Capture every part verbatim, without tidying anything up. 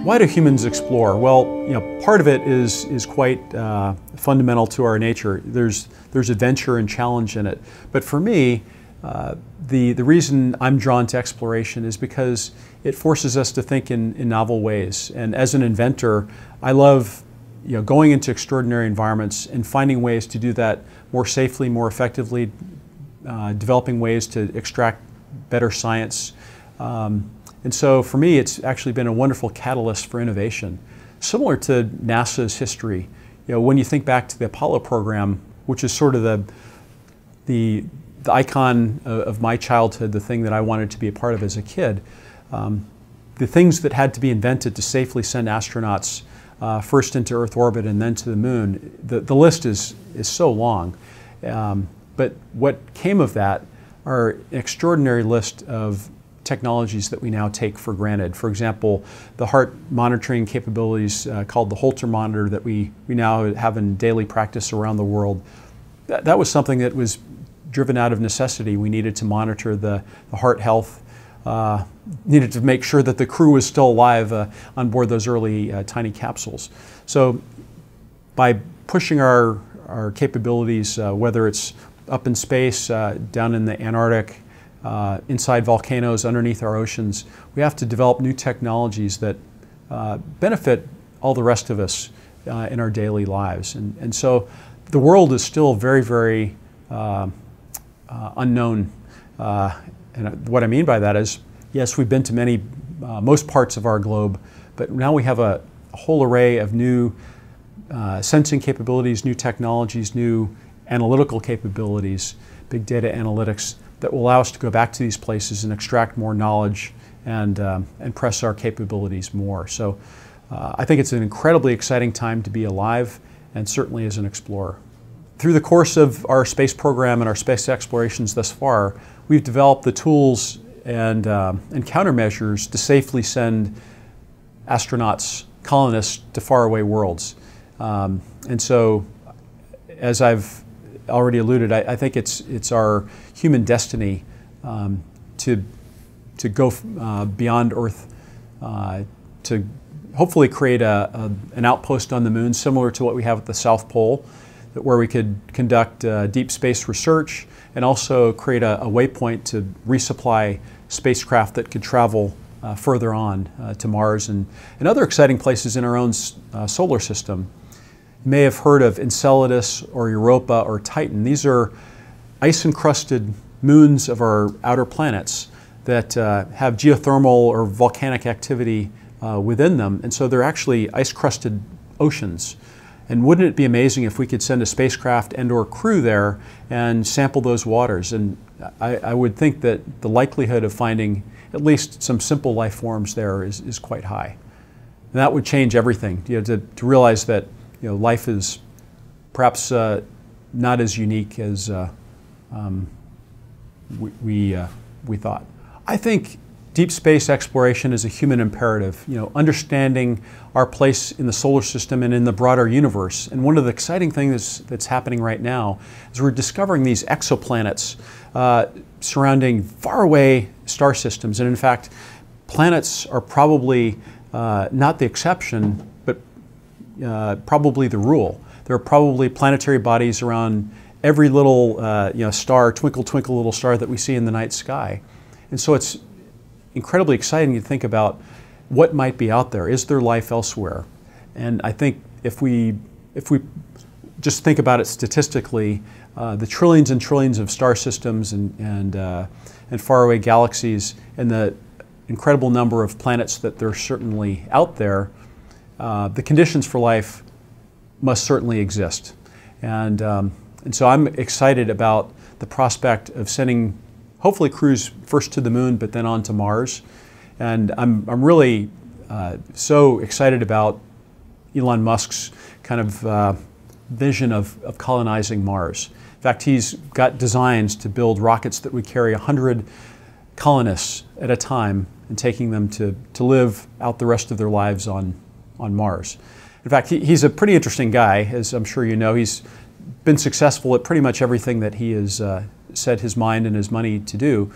Why do humans explore? Well, you know, part of it is is quite uh, fundamental to our nature. There's there's adventure and challenge in it. But for me, uh, the the reason I'm drawn to exploration is because it forces us to think in, in novel ways. And as an inventor, I love you know going into extraordinary environments and finding ways to do that more safely, more effectively, uh, developing ways to extract better science. Um, And so for me, it's actually been a wonderful catalyst for innovation. Similar to NASA's history, you know, when you think back to the Apollo program, which is sort of the, the, the icon of, of my childhood, the thing that I wanted to be a part of as a kid, um, the things that had to be invented to safely send astronauts uh, first into Earth orbit and then to the moon, the, the list is, is so long. Um, but what came of that are an extraordinary list of technologies that we now take for granted. For example, the heart monitoring capabilities uh, called the Holter monitor that we, we now have in daily practice around the world. That, that was something that was driven out of necessity. We needed to monitor the, the heart health, uh, needed to make sure that the crew was still alive uh, on board those early uh, tiny capsules. So by pushing our, our capabilities, uh, whether it's up in space, uh, down in the Antarctic, Uh, inside volcanoes, underneath our oceans, we have to develop new technologies that uh, benefit all the rest of us uh, in our daily lives. And, and so the world is still very, very uh, uh, unknown. Uh, and what I mean by that is, yes, we've been to many, uh, most parts of our globe, but now we have a, a whole array of new uh, sensing capabilities, new technologies, new analytical capabilities, big data analytics, that will allow us to go back to these places and extract more knowledge and, um, and press our capabilities more. So uh, I think it's an incredibly exciting time to be alive, and certainly as an explorer. Through the course of our space program and our space explorations thus far, we've developed the tools and, um, and countermeasures to safely send astronauts, colonists, to faraway worlds. Um, and so, as I've already alluded, I, I think it's it's our human destiny um, to to go uh, beyond Earth, uh, to hopefully create a, a, an outpost on the moon similar to what we have at the South Pole, that where we could conduct uh, deep space research and also create a, a waypoint to resupply spacecraft that could travel uh, further on uh, to Mars and, and other exciting places in our own uh, solar system. You may have heard of Enceladus or Europa or Titan. These are ice-encrusted moons of our outer planets that uh, have geothermal or volcanic activity uh, within them, and so they're actually ice-crusted oceans. And wouldn't it be amazing if we could send a spacecraft and or crew there and sample those waters? And I, I would think that the likelihood of finding at least some simple life forms there is, is quite high. And that would change everything, you know, to, to realize that you know, life is perhaps uh, not as unique as uh, um, we, we, uh, we thought. I think deep space exploration is a human imperative, you know, understanding our place in the solar system and in the broader universe. And one of the exciting things that's, that's happening right now is we're discovering these exoplanets uh, surrounding faraway star systems. And in fact, planets are probably uh, not the exception, but Uh, probably the rule. There are probably planetary bodies around every little uh, you know, star, twinkle, twinkle, little star that we see in the night sky. And so it's incredibly exciting to think about what might be out there. Is there life elsewhere? And I think if we, if we just think about it statistically, uh, the trillions and trillions of star systems and, and, uh, and faraway galaxies and the incredible number of planets that there are certainly out there, Uh, the conditions for life must certainly exist. And, um, and so I'm excited about the prospect of sending, hopefully, crews first to the moon, but then on to Mars. And I'm, I'm really uh, so excited about Elon Musk's kind of uh, vision of, of colonizing Mars. In fact, he's got designs to build rockets that would carry one hundred colonists at a time and taking them to, to live out the rest of their lives on on Mars. In fact, he, he's a pretty interesting guy, as I'm sure you know. He's been successful at pretty much everything that he has uh, set his mind and his money to do.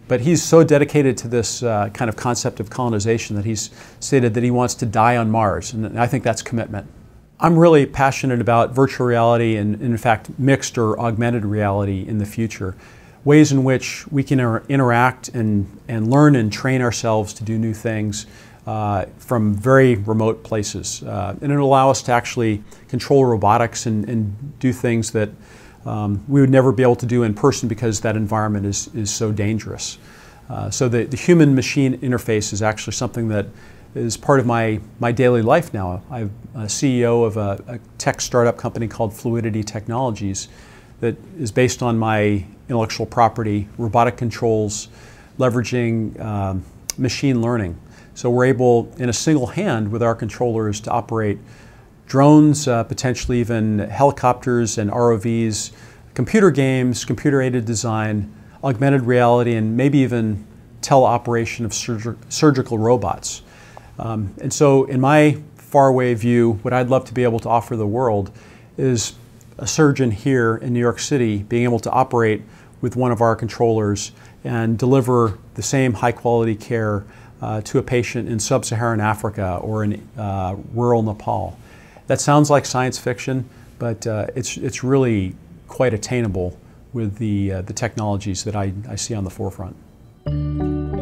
But he's so dedicated to this uh, kind of concept of colonization that he's stated that he wants to die on Mars, and I think that's commitment. I'm really passionate about virtual reality and, in fact, mixed or augmented reality in the future. Ways in which we can inter interact and, and learn and train ourselves to do new things uh, from very remote places. Uh, and it'll allow us to actually control robotics and, and do things that um, we would never be able to do in person because that environment is, is so dangerous. Uh, so the, the human-machine interface is actually something that is part of my, my daily life now. I'm a C E O of a, a tech startup company called Fluidity Technologies that is based on my intellectual property, robotic controls, leveraging um, machine learning. So we're able, in a single hand with our controllers, to operate drones, uh, potentially even helicopters and R O Vs, computer games, computer-aided design, augmented reality, and maybe even teleoperation of surg surgical robots. Um, and so in my faraway view, what I'd love to be able to offer the world is a surgeon here in New York City being able to operate with one of our controllers and deliver the same high quality care uh, to a patient in sub-Saharan Africa or in uh, rural Nepal. That sounds like science fiction, but uh, it's, it's really quite attainable with the, uh, the technologies that I, I see on the forefront.